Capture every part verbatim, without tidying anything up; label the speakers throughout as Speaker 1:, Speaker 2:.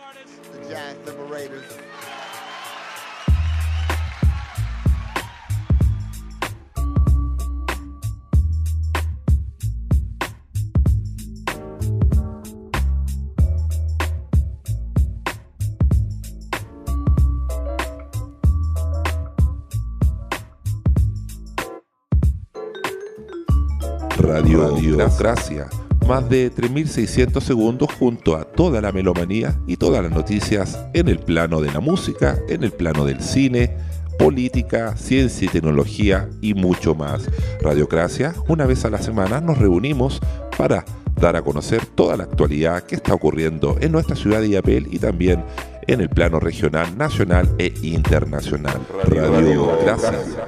Speaker 1: The Giant Liberators.
Speaker 2: Radio Radiocracia, más de tres mil seiscientos segundos junto a toda la melomanía y todas las noticias en el plano de la música, en el plano del cine, política, ciencia y tecnología y mucho más. Radiocracia, una vez a la semana nos reunimos para dar a conocer toda la actualidad que está ocurriendo en nuestra ciudad de Illapel y también en el plano regional, nacional e internacional. Radiocracia. Radio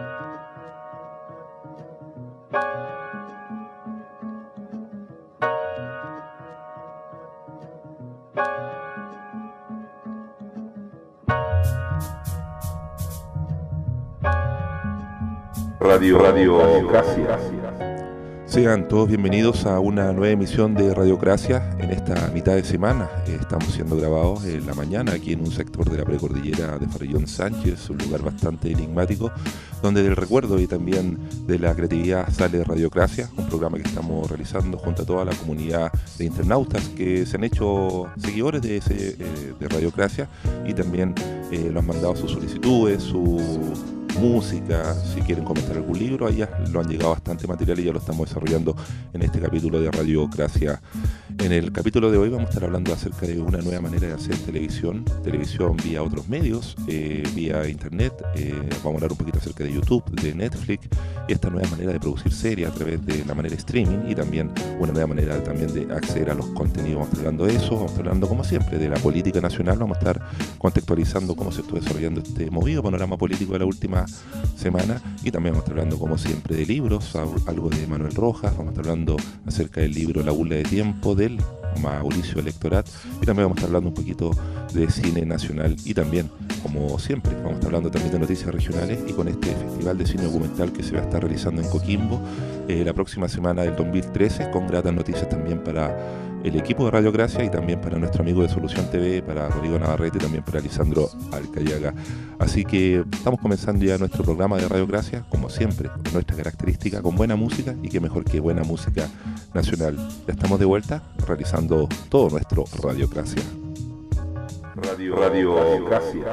Speaker 2: Radiocracia. Sean todos bienvenidos a una nueva emisión de Radiocracia en esta mitad de semana. Eh, estamos siendo grabados en la mañana aquí en un sector de la precordillera de Farellón Sánchez, un lugar bastante enigmático, donde del recuerdo y también de la creatividad sale Radiocracia, un programa que estamos realizando junto a toda la comunidad de internautas que se han hecho seguidores de, ese, eh, de Radiocracia y también eh, lo han mandado sus solicitudes, su música, si quieren comentar algún libro, allá lo han llegado bastante material y ya lo estamos desarrollando en este capítulo de Radiocracia. En el capítulo de hoy vamos a estar hablando acerca de una nueva manera de hacer televisión, televisión vía otros medios, eh, vía internet, eh, vamos a hablar un poquito acerca de YouTube, de Netflix y esta nueva manera de producir series a través de la manera streaming y también una nueva manera también de acceder a los contenidos. Vamos a estar hablando de eso, vamos a estar hablando como siempre de la política nacional, vamos a estar contextualizando cómo se está desarrollando este movido panorama político de la última semana y también vamos a estar hablando como siempre de libros, algo de Manuel Rojas, vamos a estar hablando acerca del libro La Burla de Tiempo del Mauricio Electorat y también vamos a estar hablando un poquito de cine nacional y también, como siempre, vamos a estar hablando también de noticias regionales y con este festival de cine documental que se va a estar realizando en Coquimbo eh, la próxima semana del dos mil trece, con gratas noticias también para el equipo de Radiocracia y también para nuestro amigo de Solución T V, para Rodrigo Navarrete y también para Lisandro Alcayaga. Así que estamos comenzando ya nuestro programa de Radiocracia, como siempre, con nuestra característica, con buena música y qué mejor que buena música nacional. Ya estamos de vuelta realizando todo nuestro Radiocracia. Radio, Radiocracia.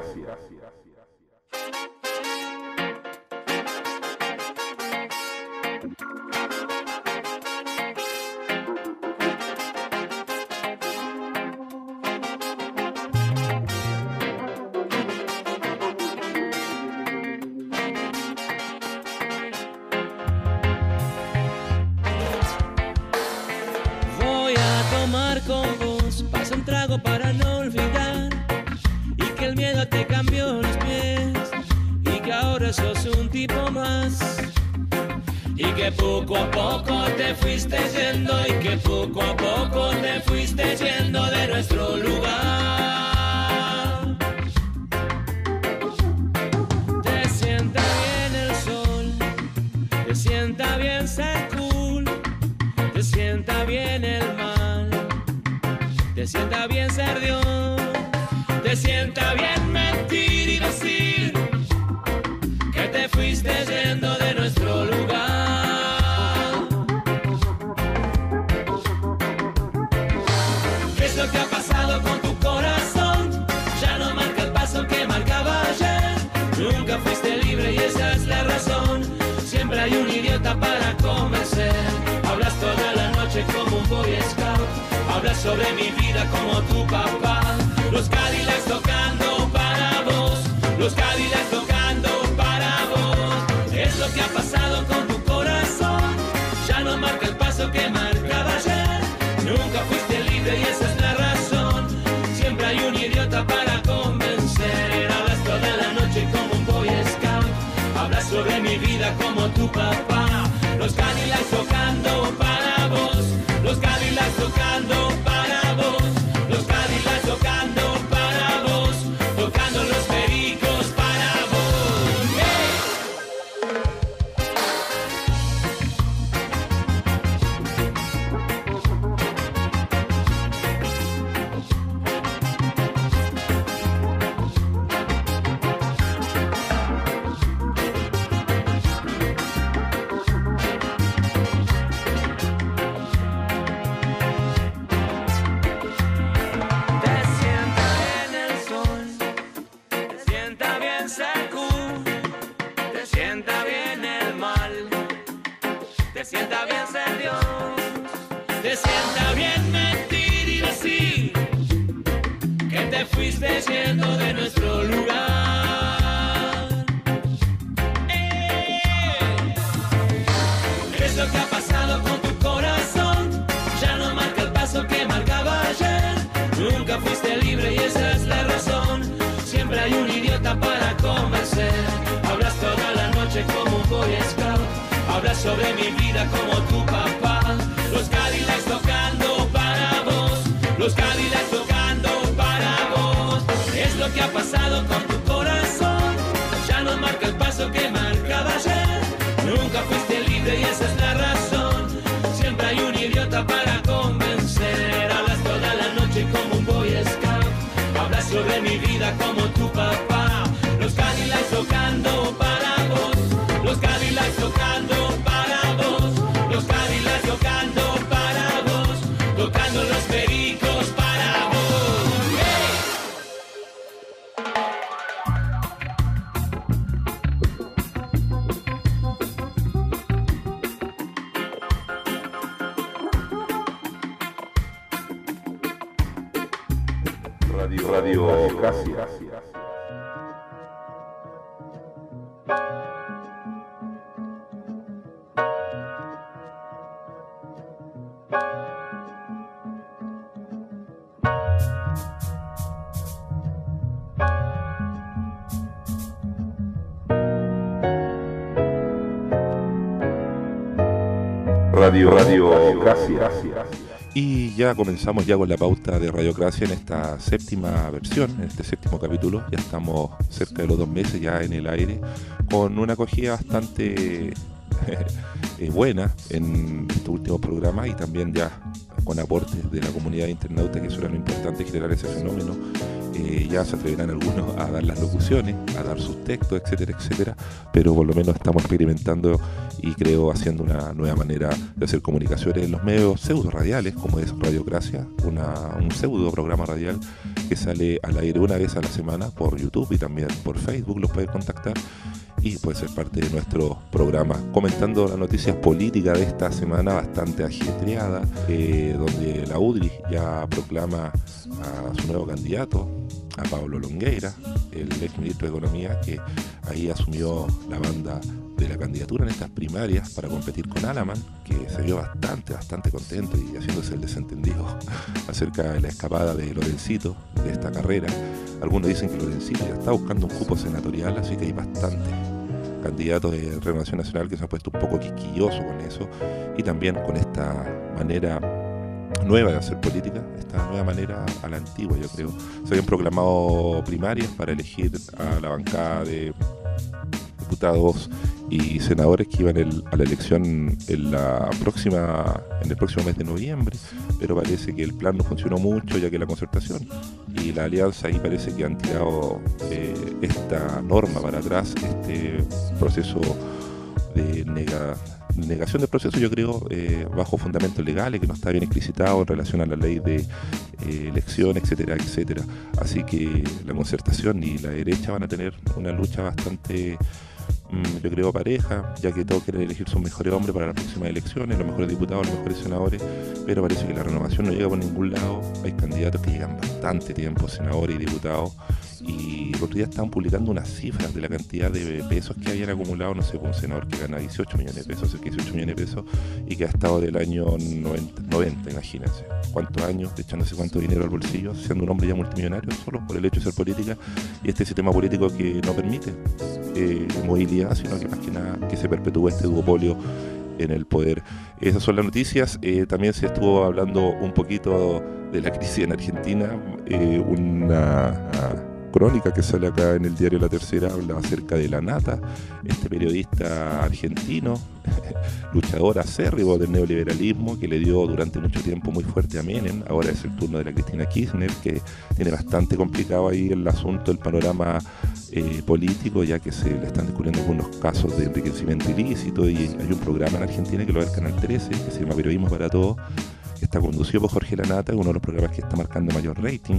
Speaker 3: Para no olvidar y que el miedo te cambió los pies y que ahora sos un tipo más y que poco a poco te fuiste yendo y que poco a poco te fuiste yendo de nuestro lugar. Te sienta bien el sol, te sienta bien ser cool, te sienta bien el mar. Te sienta bien ser Dios, te sienta bien mentir y decir que te fuiste yendo de nuestro lugar. ¿Qué es lo que ha pasado con tu corazón? Ya no marca el paso que marcaba ayer. Nunca fuiste libre y esa es la razón. Siempre hay un idiota para convencer. Hablas toda la noche como un boy scout. Hablas sobre mi vida como tu papá. Los Cadillacs tocando para vos. Los Cadillacs tocando para vos. Es lo que ha pasado con tu corazón. Ya no marca el paso que marcaba ayer. Nunca fuiste libre y esa es la razón. Siempre hay un idiota para convencer. Hablas toda la noche como un boy scout. Hablas sobre mi vida como tu papá. Los Cadillacs tocando para vos. Los Cadillacs tocando para vos. Los Cadillacs tocando para vos. Tocando los pericos para te fuiste yendo de nuestro lugar. Eh. ¿Qué es lo que ha pasado con tu corazón? Ya no marca el paso que marcaba ayer. Nunca fuiste libre y esa es la razón. Siempre hay un idiota para convencer. Hablas toda la noche como un boy scout. Hablas sobre mi vida como tu papá. Los Cadillacs tocando para vos. Los Cadillacs tocando para vos. Es lo que ha pasado con tu corazón. Ya no marca el paso que marcaba ayer. Nunca fuiste libre y esa es la razón. Siempre hay un idiota para convencer. Hablas toda la noche como un boy scout. Hablas sobre mi vida como tu papá. Los Cadillacs tocando para vos. Los Cadillacs tocando para vos. Los Cadillacs tocando para vos. Tocando los pericos para vos. ¡Hey!
Speaker 2: Radio, Radio Gracias. Radio, Radio Gracias. Y ya comenzamos ya con la pauta de Radiocracia en esta séptima versión, en este séptimo capítulo. Ya estamos cerca de los dos meses ya en el aire, con una acogida bastante eh, buena en estos últimos programas y también ya con aportes de la comunidad internauta, que eso era lo importante, generar ese fenómeno. Eh, ya se atreverán algunos a dar las locuciones, a dar sus textos, etcétera, etcétera, pero por lo menos estamos experimentando y creo haciendo una nueva manera de hacer comunicaciones en los medios pseudo radiales, como es Radiocracia, una, un pseudo programa radial que sale al aire una vez a la semana por YouTube y también por Facebook, los pueden contactar y puede ser parte de nuestro programa, comentando las noticias políticas de esta semana bastante ajetreada, eh, donde la U D R I ya proclama a su nuevo candidato, a Pablo Longueira, el ex ministro de Economía, que ahí asumió la banda de la candidatura en estas primarias para competir con Alaman, que se vio bastante, bastante contento y haciéndose el desentendido acerca de la escapada de Lorencito de esta carrera. Algunos dicen que Lorencito ya está buscando un cupo senatorial, así que hay bastantes candidatos de Renovación Nacional que se han puesto un poco quisquillosos con eso y también con esta manera nueva de hacer política, esta nueva manera a la antigua, yo creo. Se habían proclamado primarias para elegir a la bancada de diputados y senadores que iban el, a la elección en la próxima en el próximo mes de noviembre, pero parece que el plan no funcionó mucho, ya que la concertación y la alianza ahí parece que han tirado eh, esta norma para atrás, este proceso de nega, negación del proceso, yo creo, eh, bajo fundamentos legales, que no está bien explicitado en relación a la ley de eh, elección, etcétera, etcétera. Así que la concertación y la derecha van a tener una lucha bastante, yo creo, pareja, ya que todos quieren elegir sus mejores hombres para las próximas elecciones, los mejores diputados, los mejores senadores, pero parece que la renovación no llega por ningún lado. Hay candidatos que llegan bastante tiempo, senadores y diputados, y el otro día estaban publicando unas cifras de la cantidad de pesos que habían acumulado, no sé, un senador que gana dieciocho millones de pesos, cerca de dieciocho millones de pesos, y que ha estado del año noventa, noventa, imagínense, cuántos años, echándose cuánto dinero al bolsillo, siendo un hombre ya multimillonario, solo por el hecho de ser política, y este sistema político que no permite eh, movilidad, sino que más que nada que se perpetúe este duopolio en el poder. Esas son las noticias. Eh, también se estuvo hablando un poquito de la crisis en Argentina, eh, una crónica que sale acá en el diario La Tercera habla acerca de La Nata, este periodista argentino, luchador acérrimo del neoliberalismo, que le dio durante mucho tiempo muy fuerte a Menem. Ahora es el turno de la Cristina Kirchner, que tiene bastante complicado ahí el asunto, el panorama eh, político, ya que se le están descubriendo algunos casos de enriquecimiento ilícito, y hay un programa en Argentina que lo ve el Canal trece, que se llama Periodismo para Todos, que está conducido por Jorge Lanata, uno de los programas que está marcando mayor rating.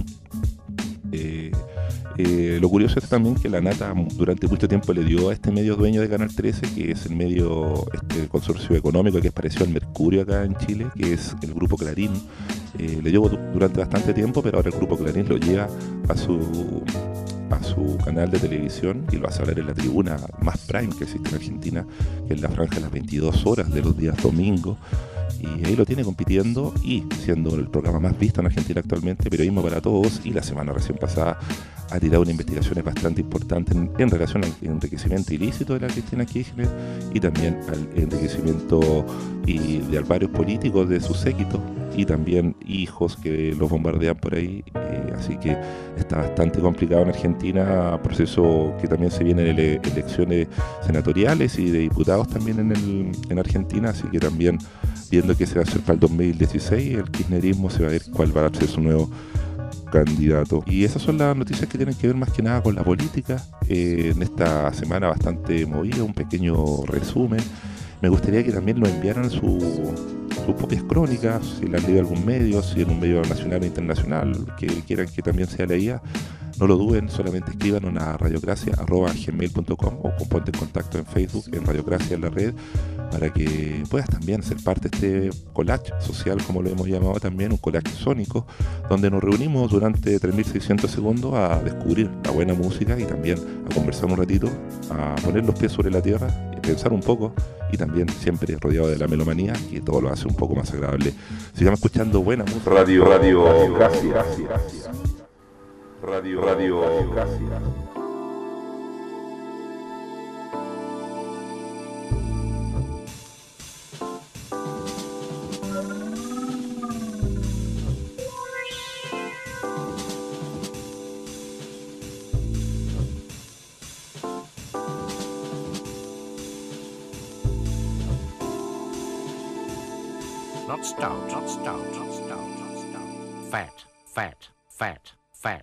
Speaker 2: Eh, eh, lo curioso es también que Lanata durante mucho tiempo le dio a este medio dueño de Canal trece, que es el medio, este consorcio económico que es parecido al Mercurio acá en Chile, que es el Grupo Clarín, Eh, le llevo durante bastante tiempo, pero ahora el Grupo Clarín lo lleva a su, a su canal de televisión y lo hace hablar en la tribuna más prime que existe en Argentina, que es la franja de las veintidós horas de los días domingos. Y ahí lo tiene compitiendo y siendo el programa más visto en Argentina actualmente, Periodismo para Todos, y la semana recién pasada ha tirado una investigación bastante importante en, en relación al enriquecimiento ilícito de la Cristina Kirchner y también al enriquecimiento y de varios políticos de su séquito y también hijos que los bombardean por ahí, eh, así que está bastante complicado en Argentina, proceso que también se vienen ele elecciones senatoriales y de diputados también en, el, en Argentina, así que también viendo qué se va a hacer para el dos mil dieciséis, el kirchnerismo se va a ver cuál va a ser su nuevo candidato. Y esas son las noticias que tienen que ver más que nada con la política, eh, en esta semana bastante movida, un pequeño resumen. Me gustaría que también nos enviaran su, sus propias crónicas, si las han leído algún medio, si en un medio nacional o internacional, que quieran que también sea leída. No lo duden, solamente escriban a radiocracia arroba gmail punto com o ponte en contacto en Facebook, en Radiocracia en la red, para que puedas también ser parte de este collage social, como lo hemos llamado también, un collage sónico, donde nos reunimos durante tres mil seiscientos segundos a descubrir la buena música y también a conversar un ratito, a poner los pies sobre la tierra, a pensar un poco y también siempre rodeado de la melomanía, que todo lo hace un poco más agradable. Sigamos escuchando buena música. Radio, radio, radio, gracias. Radio, radio, gracias.
Speaker 4: Not stout, not stout, not stout, not stout. Fat, fat, fat, fat.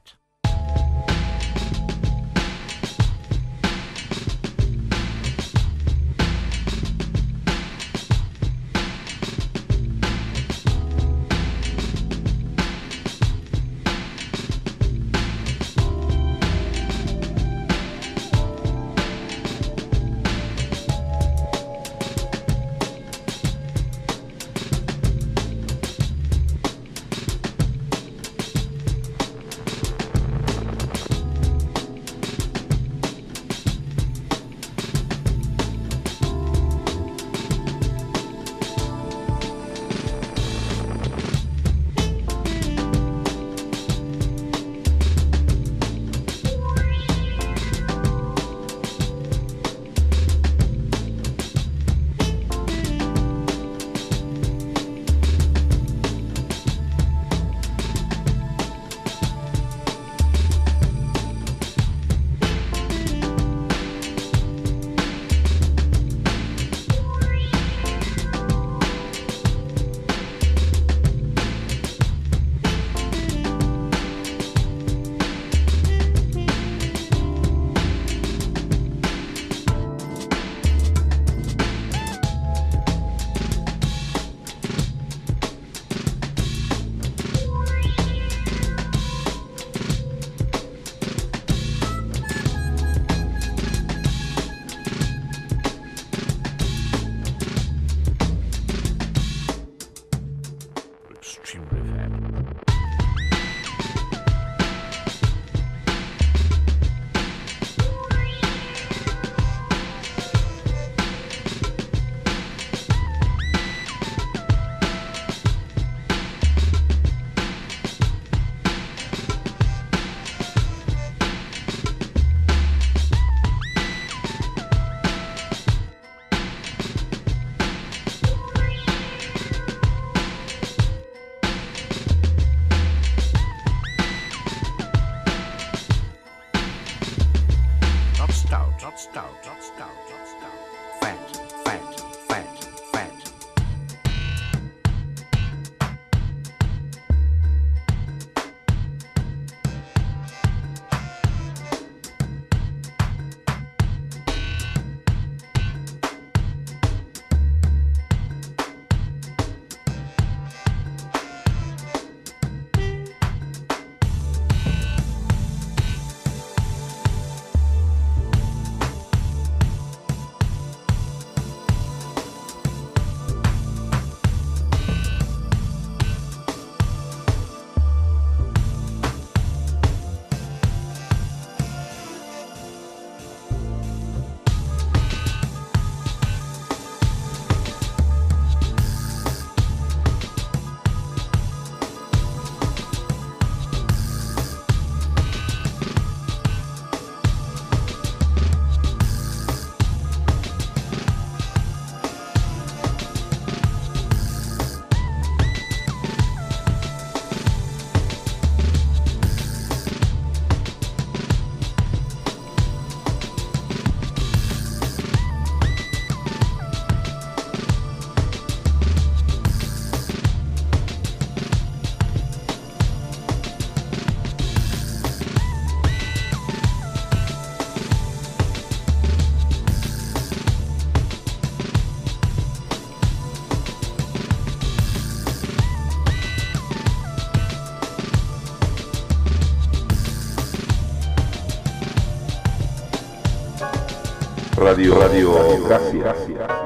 Speaker 2: Radio, Radio, gracias.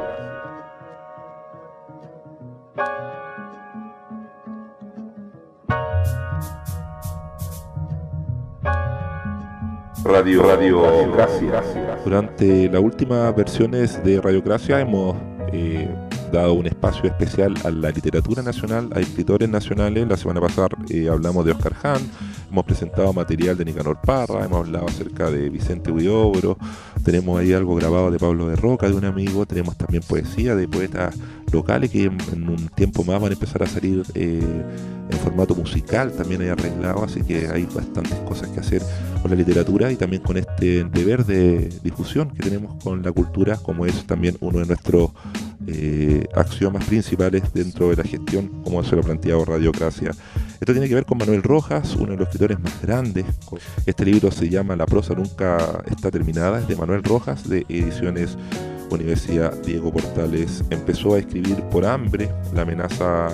Speaker 2: Radio, Radio, gracias. Durante las últimas versiones de Radiocracia hemos eh, dado un espacio especial a la literatura nacional, a escritores nacionales. La semana pasada eh, hablamos de Oscar Hahn, hemos presentado material de Nicanor Parra, hemos hablado acerca de Vicente Huidobro, tenemos ahí algo grabado de Pablo de Roca, de un amigo, tenemos también poesía de poetas locales que en, en un tiempo más van a empezar a salir eh, en formato musical, también hay arreglado, así que hay bastantes cosas que hacer con la literatura y también con este deber de difusión que tenemos con la cultura, como es también uno de nuestros eh, axiomas principales dentro de la gestión, como se lo ha planteado Radiocracia. Esto tiene que ver con Manuel Rojas, uno de los escritores más grandes. Este libro se llama La prosa nunca está terminada, es de Manuel Rojas, de Ediciones Universidad Diego Portales. Empezó a escribir por hambre, la amenaza,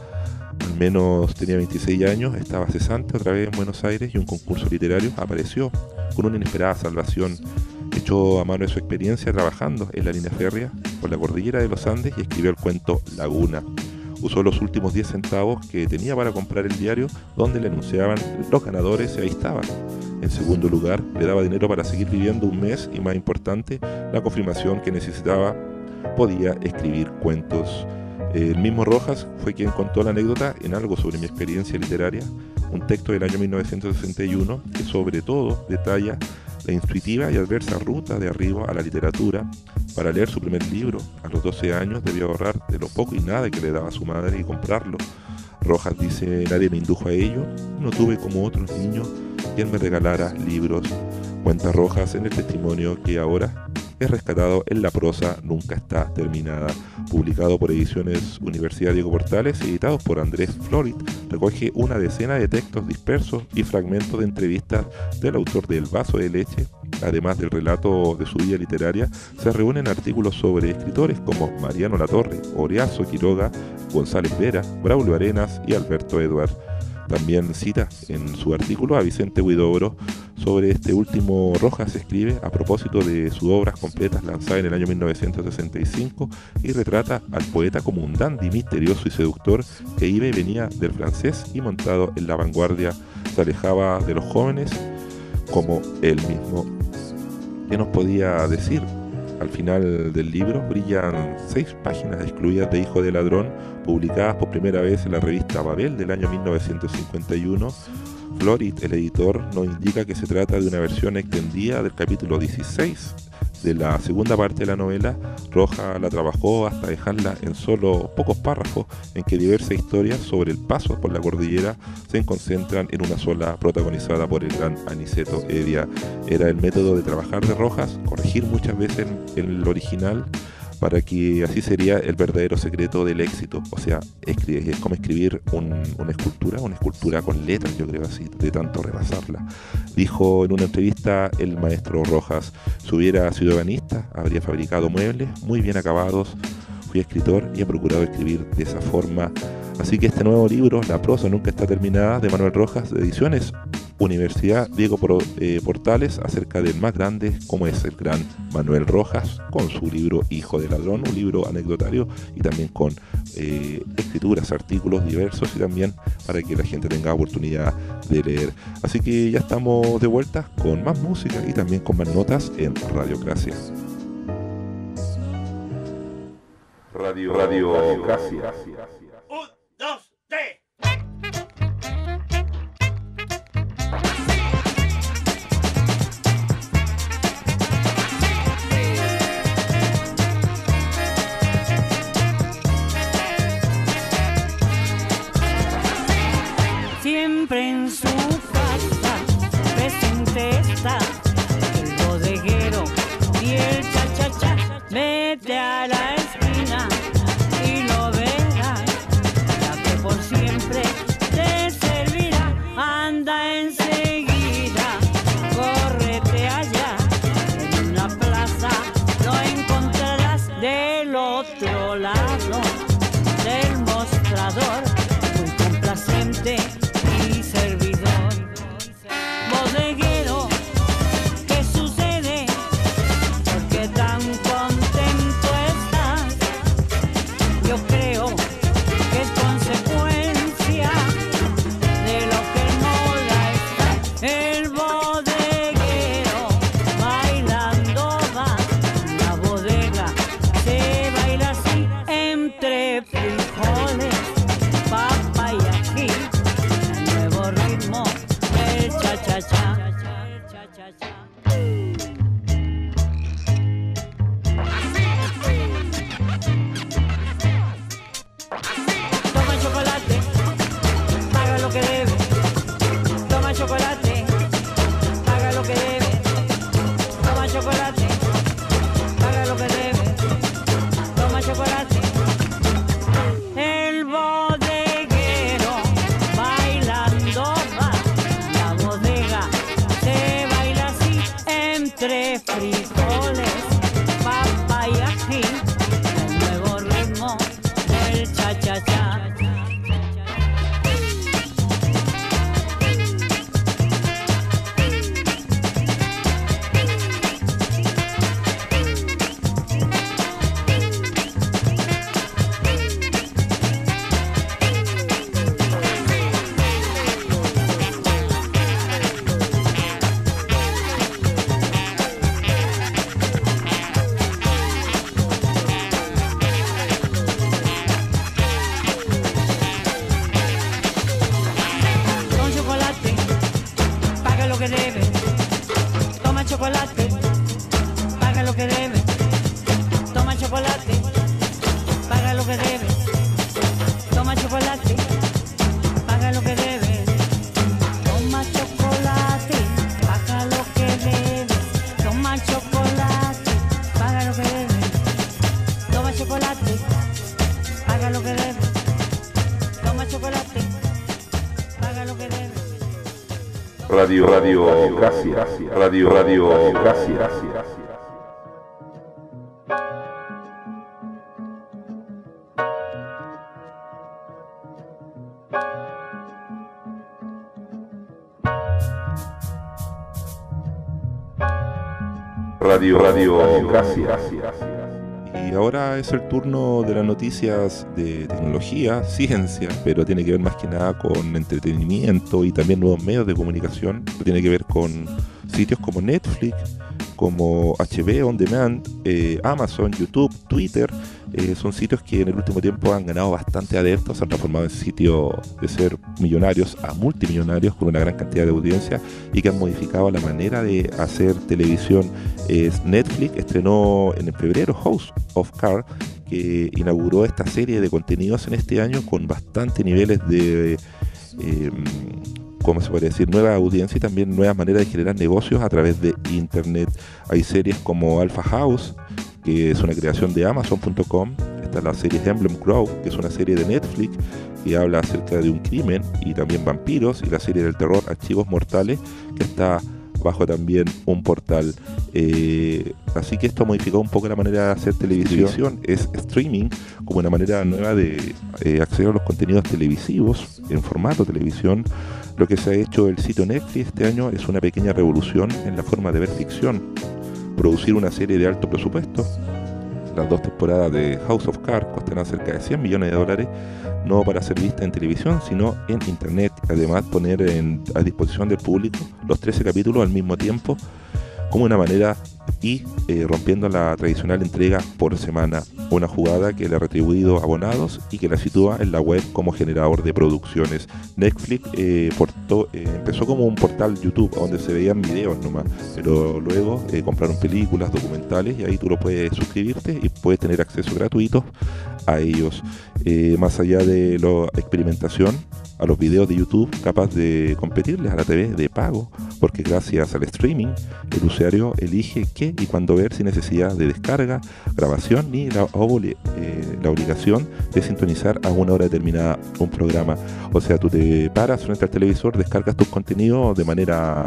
Speaker 2: al menos tenía veintiséis años, estaba cesante otra vez en Buenos Aires y un concurso literario apareció con una inesperada salvación. Echó a mano de su experiencia trabajando en la línea férrea por la cordillera de los Andes y escribió el cuento Laguna. Usó los últimos diez centavos que tenía para comprar el diario donde le anunciaban los ganadores y ahí estaban. En segundo lugar, le daba dinero para seguir viviendo un mes y, más importante, la confirmación que necesitaba, podía escribir cuentos. El mismo Rojas fue quien contó la anécdota en Algo sobre mi experiencia literaria, un texto del año mil novecientos sesenta y uno que sobre todo detalla la intuitiva y adversa ruta de arriba a la literatura. Para leer su primer libro, a los doce años, debió ahorrar de lo poco y nada que le daba su madre y comprarlo. Rojas dice: nadie me indujo a ello, no tuve como otros niños quien me regalara libros. Cuenta Rojas en el testimonio que ahora es rescatado en La prosa nunca está terminada, publicado por Ediciones Universidad Diego Portales y editados por Andrés Florit. Recoge una decena de textos dispersos y fragmentos de entrevistas del autor de El vaso de leche. Además del relato de su vida literaria, se reúnen artículos sobre escritores como Mariano Latorre, Horacio Quiroga, González Vera, Braulio Arenas y Alberto Eduard. También cita en su artículo a Vicente Huidobro. Sobre este último, Rojas escribe a propósito de sus obras completas lanzadas en el año mil novecientos sesenta y cinco y retrata al poeta como un dandy misterioso y seductor que iba y venía del francés y, montado en la vanguardia, se alejaba de los jóvenes como él mismo. ¿Qué nos podía decir? Al final del libro brillan seis páginas excluidas de Hijo de Ladrón, publicadas por primera vez en la revista Babel del año mil novecientos cincuenta y uno. Florit, el editor, nos indica que se trata de una versión extendida del capítulo dieciséis de la segunda parte de la novela. Rojas la trabajó hasta dejarla en solo pocos párrafos, en que diversas historias sobre el paso por la cordillera se concentran en una sola, protagonizada por el gran Aniceto Edia. Era el método de trabajar de Rojas, corregir muchas veces en el original, para que así sería el verdadero secreto del éxito. O sea, es como escribir un, una escultura, una escultura con letras, yo creo así, de tanto repasarla. Dijo en una entrevista el maestro Rojas: si hubiera sido ebanista, habría fabricado muebles muy bien acabados. Fui escritor y he procurado escribir de esa forma. Así que este nuevo libro, La prosa nunca está terminada, de Manuel Rojas, de Ediciones Universidad Diego Portales, acerca del más grande como es el gran Manuel Rojas, con su libro Hijo de Ladrón, un libro anecdotario y también con eh, escrituras, artículos diversos y también para que la gente tenga oportunidad de leer. Así que ya estamos de vuelta con más música y también con más notas en Radiocracia. Radio, Radio, Radio Gracias.
Speaker 3: Un, dos, tres.
Speaker 5: Siempre en su casa presente está el bodeguero y el cha-cha-cha. Vete a la esquina y lo verás, ya que por siempre te servirá. Anda enseguida, córrete allá, en una plaza lo encontrarás del otro lado del mostrador, muy complacente y servidor. Bodeguero, ¿qué sucede? ¿Por qué tan cha-cha-cha. Toma chocolate, paga lo que debe. Toma chocolate, paga lo que debe. Toma chocolate, paga lo que debe. Toma chocolate. El bodeguero bailando va. La bodega se baila así entre frijoles, papa y ají. El nuevo ritmo del cha-cha-cha.
Speaker 2: Radio, Radio, gracias, Radio, Radio, gracias. Radio, Radio, gracias. Y ahora es el turno de las noticias de tecnología, ciencia, pero tiene que ver más que nada con entretenimiento y también nuevos medios de comunicación. Tiene que ver con sitios como Netflix, como H B O On Demand, eh, Amazon, YouTube, Twitter. Eh, son sitios que en el último tiempo han ganado bastante adeptos, se han transformado en sitios de ser millonarios a multimillonarios con una gran cantidad de audiencia y que han modificado la manera de hacer televisión. Eh, Netflix estrenó en febrero House of Cards, que inauguró esta serie de contenidos en este año con bastantes niveles de, eh, ¿cómo se puede decir?, nueva audiencia y también nuevas maneras de generar negocios a través de Internet. Hay series como Alpha House, que es una creación de Amazon punto com. Está la serie Emblem Crow, que es una serie de Netflix que habla acerca de un crimen y también vampiros, y la serie del terror Archivos Mortales, que está bajo también un portal. Eh, así que esto ha modificado un poco la manera de hacer televisión. Es streaming como una manera nueva de eh, acceder a los contenidos televisivos en formato televisión. Lo que se ha hecho el sitio Netflix este año es una pequeña revolución en la forma de ver ficción. Producir una serie de alto presupuesto. Las dos temporadas de House of Cards costarán cerca de cien millones de dólares, no para ser vista en televisión, sino en internet. Además, poner en, a disposición del público los trece capítulos al mismo tiempo, como una manera y eh, rompiendo la tradicional entrega por semana, una jugada que le ha retribuido abonados y que la sitúa en la web como generador de producciones. Netflix eh, portó, eh, empezó como un portal YouTube donde se veían videos nomás, pero luego eh, compraron películas, documentales, y ahí tú lo puedes suscribirte y puedes tener acceso gratuito a ellos. Eh, más allá de la experimentación, a los videos de YouTube capaz de competirles a la T V de pago, porque gracias al streaming el usuario elige qué y cuándo ver sin necesidad de descarga, grabación ni la, obli eh, la obligación de sintonizar a una hora determinada un programa. O sea, tú te paras frente al televisor, descargas tus contenidos de manera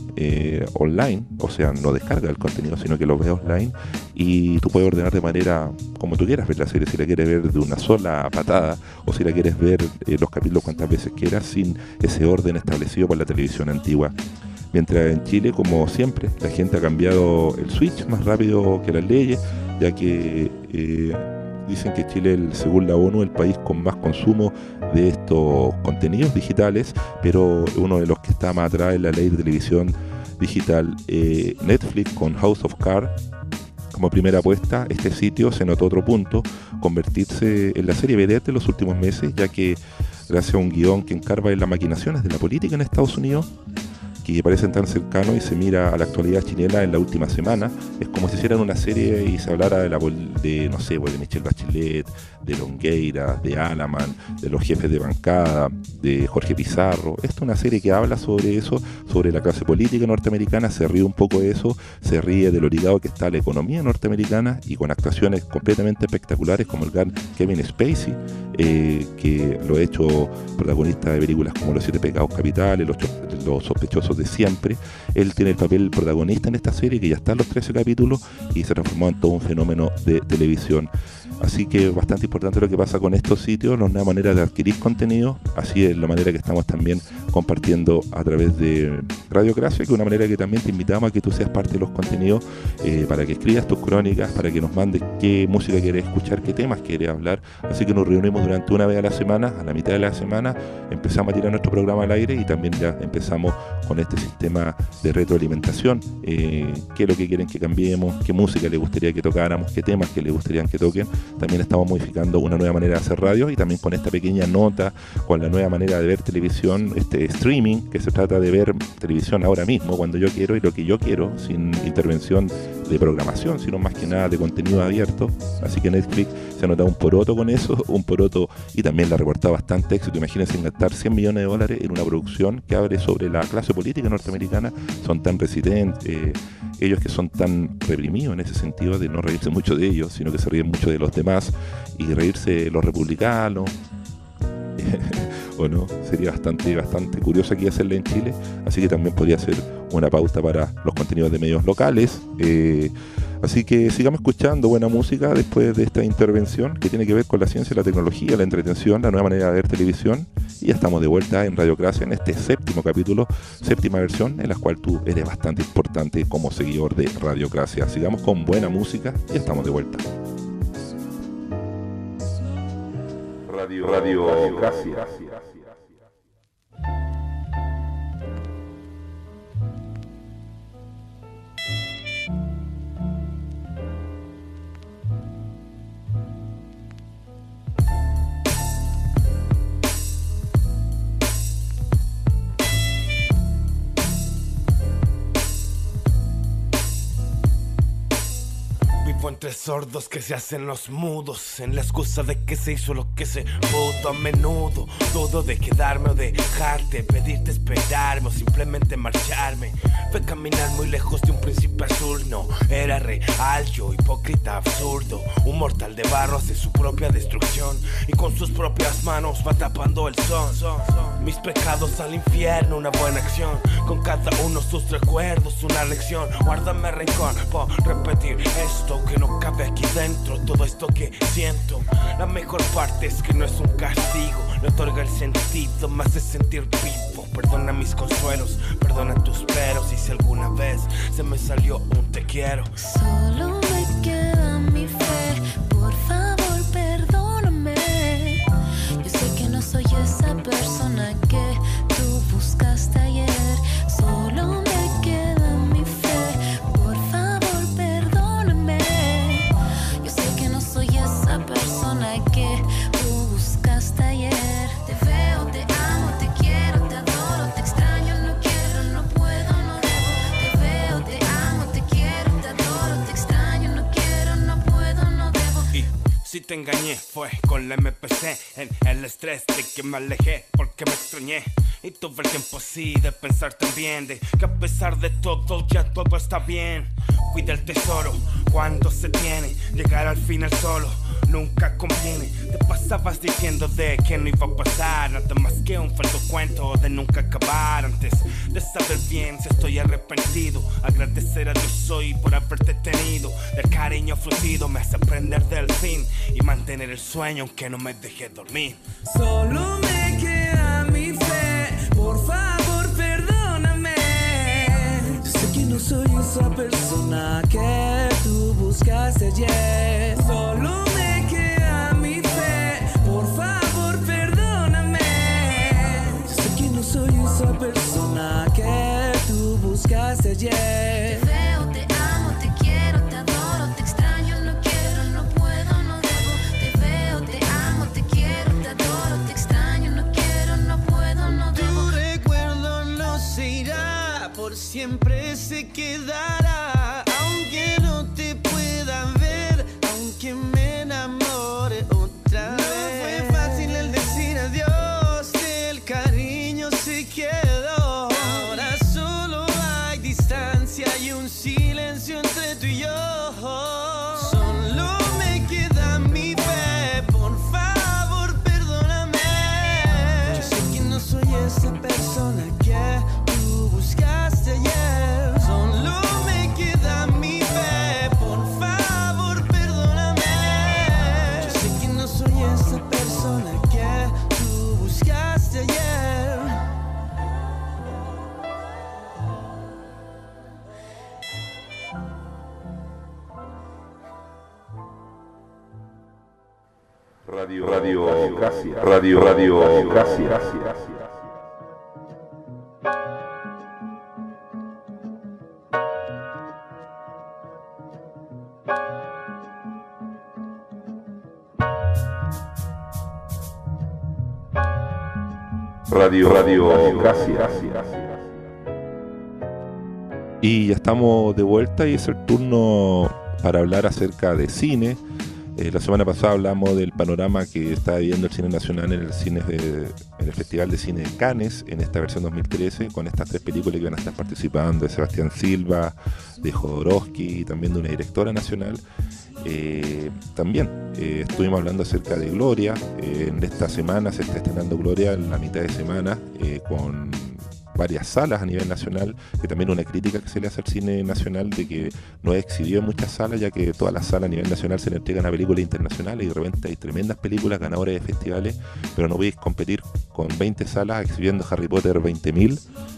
Speaker 2: eh, online, o sea, no descargas el contenido, sino que lo ves online, y tú puedes ordenar de manera como tú quieras ver la serie, si la quieres ver de una sola patada o si la quieres ver eh, los capítulos cuantas veces quieras, sin ese orden establecido por la televisión antigua. Mientras en Chile, como siempre, la gente ha cambiado el switch más rápido que las leyes, ya que eh, dicen que Chile es, según la ONU, el país con más consumo de estos contenidos digitales, pero uno de los que está más atrás es la ley de televisión digital. eh, Netflix con House of Cards como primera apuesta. Este sitio se notó otro punto, convertirse en la serie vedette de los últimos meses, ya que gracias a un guión que encarba en las maquinaciones de la política en Estados Unidos, que parecen tan cercanos y se mira a la actualidad chilena en la última semana. Es como si hicieran una serie y se hablara de, la, de no sé, de Michelle Bachelet, de Longueira, de Alaman, de los jefes de bancada, de Jorge Pizarro. Esta es una serie que habla sobre eso, sobre la clase política norteamericana, se ríe un poco de eso, se ríe de lo ligado que está la economía norteamericana y con actuaciones completamente espectaculares como el gran Kevin Spacey, eh, que lo ha hecho protagonista de películas como Los Siete Pecados Capitales, Los, los Sospechosos de Siempre. Él tiene el papel protagonista en esta serie que ya está en los trece capítulos y se transformó en todo un fenómeno de televisión. Así que bastante importante lo que pasa con estos sitios, la nueva manera de adquirir contenido, así es la manera que estamos también compartiendo a través de Radiocracia, que es una manera que también te invitamos a que tú seas parte de los contenidos, eh, para que escribas tus crónicas, para que nos mandes qué música quieres escuchar, qué temas quieres hablar. Así que nos reunimos durante una vez a la semana, a la mitad de la semana empezamos a tirar nuestro programa al aire y también ya empezamos con este sistema de retroalimentación, eh, qué es lo que quieren que cambiemos, qué música les gustaría que tocáramos, qué temas que les gustaría que toquen. También estamos modificando una nueva manera de hacer radio y también con esta pequeña nota, con la nueva manera de ver televisión, este streaming, que se trata de ver televisión ahora mismo, cuando yo quiero y lo que yo quiero, sin intervención de programación, sino más que nada de contenido abierto. Así que Netflix se ha notado un poroto con eso, un poroto, y también le ha reportado bastante éxito. Imagínense gastar cien millones de dólares en una producción que hable sobre la clase política norteamericana. Son tan resistentes, eh, ellos que son tan reprimidos en ese sentido, de no reírse mucho de ellos, sino que se ríen mucho de los demás, y reírse de los republicanos o no, sería bastante bastante curioso aquí hacerla en Chile. Así que también podría ser una pauta para los contenidos de medios locales. eh, así que sigamos escuchando buena música después de esta intervención que tiene que ver con la ciencia, la tecnología, la entretención, la nueva manera de ver televisión. Y ya estamos de vuelta en Radiocracia en este séptimo capítulo, séptima versión, en la cual tú eres bastante importante como seguidor de Radiocracia. Sigamos con buena música y estamos de vuelta. Radio, Radiocracia.
Speaker 6: Entre sordos que se hacen los mudos, en la excusa de que se hizo lo que se pudo. A menudo dudo de quedarme o dejarte, pedirte esperarme o simplemente marcharme. Fue caminar muy lejos de un príncipe azul, no era real, yo hipócrita absurdo. Un mortal de barro hace su propia destrucción y con sus propias manos va tapando el son. Mis pecados al infierno, una buena acción, con cada uno sus recuerdos, una lección. Guárdame rencor por repetir esto que no cabe aquí dentro, todo esto que siento. La mejor parte es que no es un castigo, le otorga el sentido, me hace sentir vivo. Perdona mis consuelos, perdona tus peros, y si alguna vez se me salió un te quiero.
Speaker 7: Solo me queda mi fe, por favor perdóname. Yo sé que no soy esa persona que tú buscaste ayer. Solo me queda mi fe, por favor perdóname. Yo sé que no soy esa persona que tú buscaste ayer. Te veo, te amo, te quiero, te adoro, te extraño, no quiero, no puedo, no debo. Te veo, te amo, te quiero, te adoro, te extraño, no quiero, no puedo, no debo.
Speaker 6: Y si te engañé fue con la M P C, en el estrés de que me alejé porque me extrañé. Y tuve el tiempo así de pensar también, de que a pesar de todo ya todo está bien. Cuida el tesoro cuando se tiene, llegar al final solo nunca conviene. Te pasabas diciendo de que no iba a pasar, nada más que un falso cuento de nunca acabar. Antes de saber bien si estoy arrepentido, agradecer a Dios hoy por haberte tenido. Del cariño fluido me hace aprender del fin y mantener el sueño aunque no me deje dormir.
Speaker 3: Solo me queda mi fe, por favor perdóname. Yo sé que no soy esa persona que tú buscaste ayer. Solo me queda mi fe, por favor perdóname. Yo sé que no soy esa persona que tú buscaste ayer.
Speaker 7: Te veo, te amo, te quiero, te adoro, te extraño, no quiero, no puedo, no debo. Te veo, te amo, te quiero, te adoro, te extraño, no quiero, no puedo, no debo.
Speaker 3: Tu recuerdo no se irá, siempre se quedará, aunque no te pueda ver, aunque me enamore otra vez. No fue fácil el decir adiós, el cariño se quedó. Ahora solo hay distancia y un silencio entre tú y yo. Solo me queda mi fe, por favor perdóname. Yo sé que no soy esa persona que tú buscaste ayer. Solo me queda mi fe, por favor perdóname. Yo sé que no soy esa persona que tú buscaste ayer.
Speaker 2: Radio, Radio, Gracia, Radio, Radio, Gracia. Radio, Radio, Gracia. Y ya estamos de vuelta y es el turno para hablar acerca de cine. Eh, la semana pasada hablamos del panorama que está viviendo el cine nacional en el cine de, en el Festival de Cine de Cannes en esta versión dos mil trece, con estas tres películas que van a estar participando, de Sebastián Silva, de Jodorowsky y también de una directora nacional. Eh, también eh, estuvimos hablando acerca de Gloria. Eh, en esta semana se está estrenando Gloria en la mitad de semana, eh, con varias salas a nivel nacional, que también una crítica que se le hace al cine nacional de que no es exhibido en muchas salas, ya que todas las salas a nivel nacional se le entregan a películas internacionales y de repente hay tremendas películas ganadoras de festivales, pero no podéis competir con veinte salas exhibiendo Harry Potter veinte mil,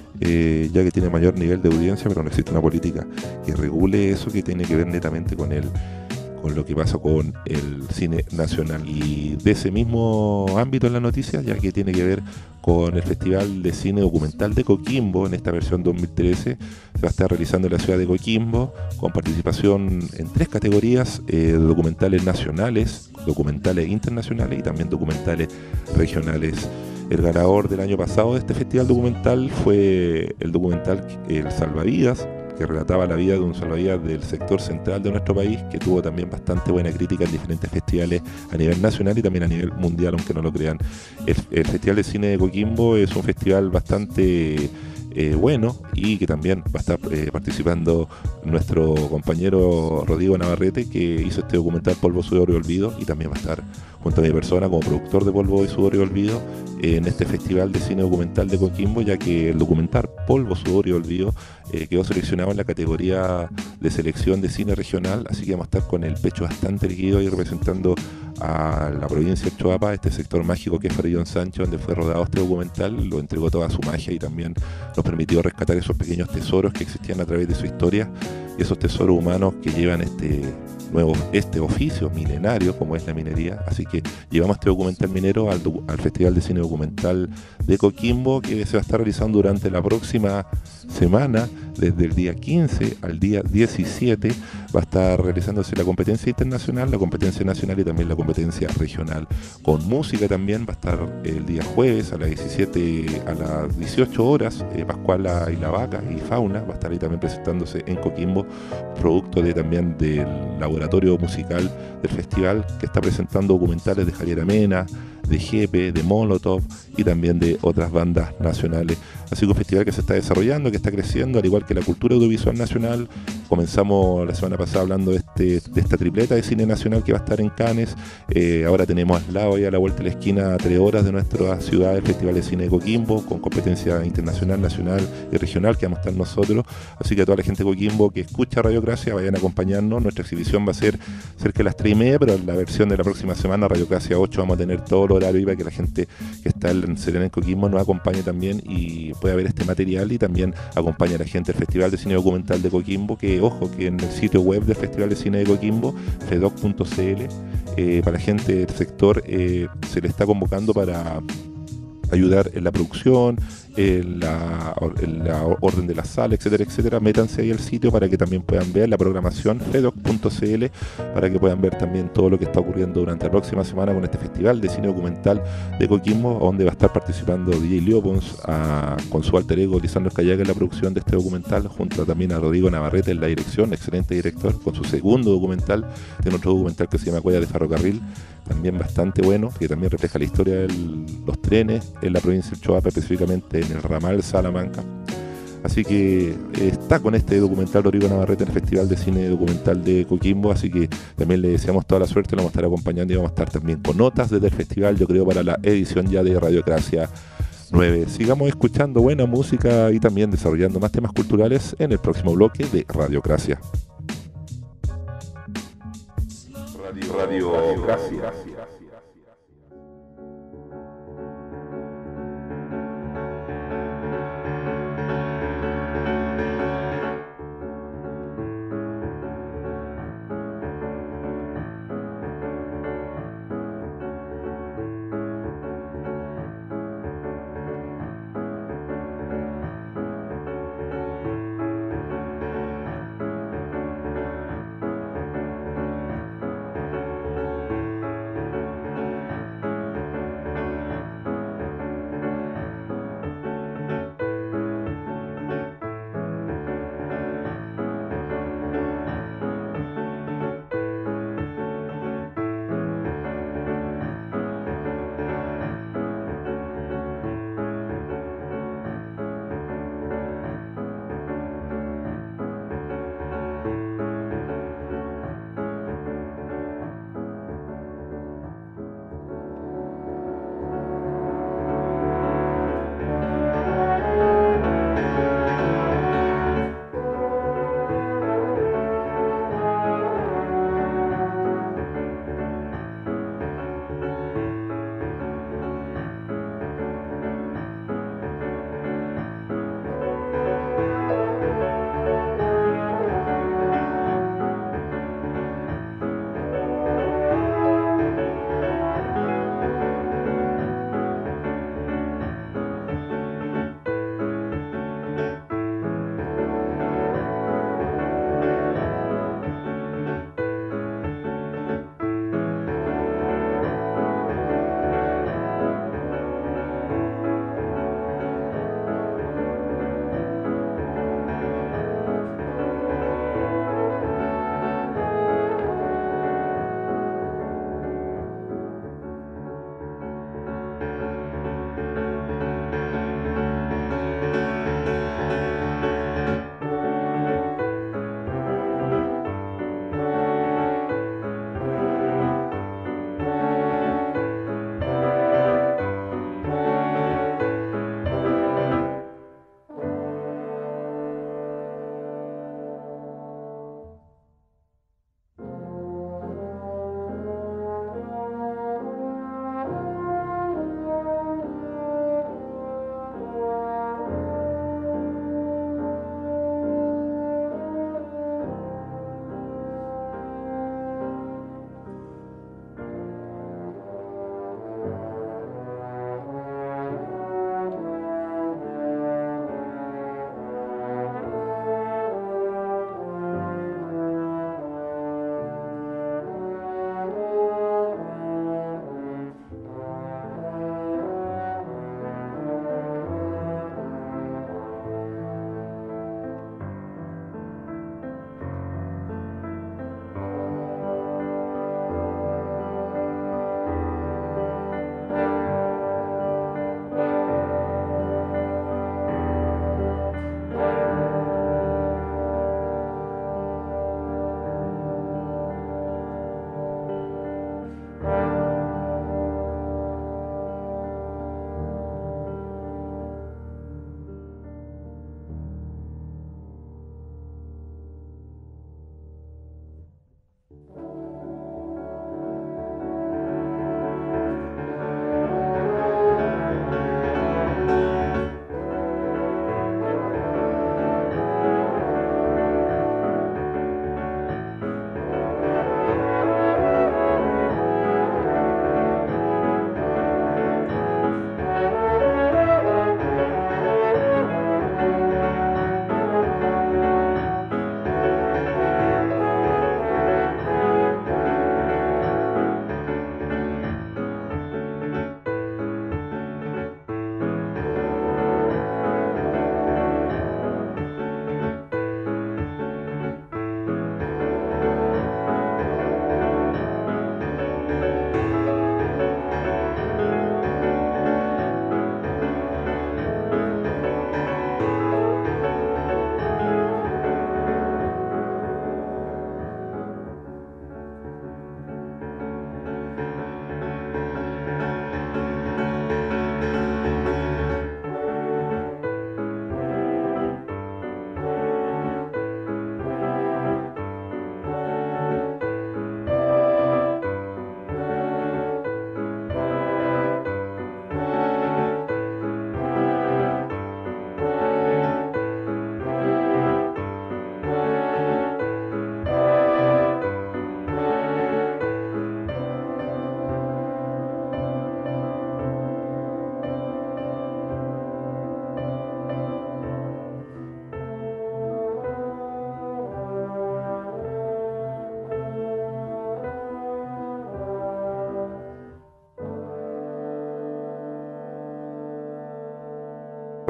Speaker 2: eh, ya que tiene mayor nivel de audiencia, pero no existe una política que regule eso, que tiene que ver netamente con el con lo que pasa con el cine nacional. Y de ese mismo ámbito en la noticia, ya que tiene que ver con el Festival de Cine Documental de Coquimbo, en esta versión dos mil trece, se va a estar realizando en la ciudad de Coquimbo, con participación en tres categorías, eh, documentales nacionales, documentales internacionales y también documentales regionales. El ganador del año pasado de este festival documental fue el documental El Salvavidas, que relataba la vida de un salvavidas del sector central de nuestro país, que tuvo también bastante buena crítica en diferentes festivales a nivel nacional y también a nivel mundial, aunque no lo crean. El, el Festival de Cine de Coquimbo es un festival bastante eh, bueno, y que también va a estar eh, participando nuestro compañero Rodrigo Navarrete, que hizo este documental Polvo, Sudor y Olvido, y también va a estar junto a mi persona como productor de Polvo, Sudor y Olvido eh, en este Festival de Cine Documental de Coquimbo, ya que el documental Polvo, Sudor y Olvido eh, quedó seleccionado en la categoría de selección de cine regional, así que vamos a estar con el pecho bastante erguido y representando a la provincia de Choapa, este sector mágico que es Farellón Sancho, donde fue rodado este documental. Lo entregó toda su magia y también nos permitió rescatar esos pequeños tesoros que existían a través de su historia, y esos tesoros humanos que llevan este nuevo este oficio milenario como es la minería. Así que llevamos este documental minero al, al Festival de Cine Documental de Coquimbo, que se va a estar realizando durante la próxima semana, desde el día quince al día diecisiete. Va a estar realizándose la competencia internacional, la competencia nacional y también la competencia regional. Con música también va a estar el día jueves a las diecisiete, a las dieciocho horas, eh, Pascuala y la Vaca y Fauna va a estar ahí también presentándose en Coquimbo, producto de también del laboratorio musical del festival, que está presentando documentales de Javier Amena, de Jepe, de Molotov y también de otras bandas nacionales. Así que un festival que se está desarrollando, que está creciendo, al igual que la cultura audiovisual nacional. Comenzamos la semana pasada hablando de, este, de esta tripleta de cine nacional que va a estar en Cannes. Eh, ahora tenemos al lado y a la vuelta de la esquina, a tres horas de nuestra ciudad, el Festival de Cine de Coquimbo, con competencia internacional, nacional y regional, que vamos a estar nosotros. Así que a toda la gente de Coquimbo que escucha Radiocracia, vayan a acompañarnos. Nuestra exhibición va a ser cerca de las tres y media, pero en la versión de la próxima semana, Radiocracia ocho, vamos a tener todo el horario para que la gente que está en Serena, en Coquimbo, nos acompañe también y pueda ver este material, y también acompaña a la gente del Festival de Cine Documental de Coquimbo, que ojo, que en el sitio web del Festival de Cine de Coquimbo, fedoc punto c l, eh, para la gente del sector eh, se le está convocando para ayudar en la producción en la, en la orden de la sala, etcétera, etcétera. Métanse ahí al sitio para que también puedan ver la programación fedoc punto c l, para que puedan ver también todo lo que está ocurriendo durante la próxima semana con este festival de cine documental de Coquimbo, donde va a estar participando D J Leo Pons a, con su alter ego Lisandro Escallaga en la producción de este documental, junto a, también a Rodrigo Navarrete en la dirección, excelente director, con su segundo documental, tiene otro documental que se llama Cuellas de Ferrocarril, también bastante bueno, que también refleja la historia de los trenes en la provincia del Choapa, específicamente en el ramal Salamanca. Así que eh, está con este documental Rodrigo Navarrete en el Festival de Cine Documental de Coquimbo, así que también le deseamos toda la suerte, lo vamos a estar acompañando y vamos a estar también con notas desde el festival, yo creo, para la edición ya de Radiocracia nueve. Sigamos escuchando buena música y también desarrollando más temas culturales en el próximo bloque de Radiocracia. Radio, Radiocracia.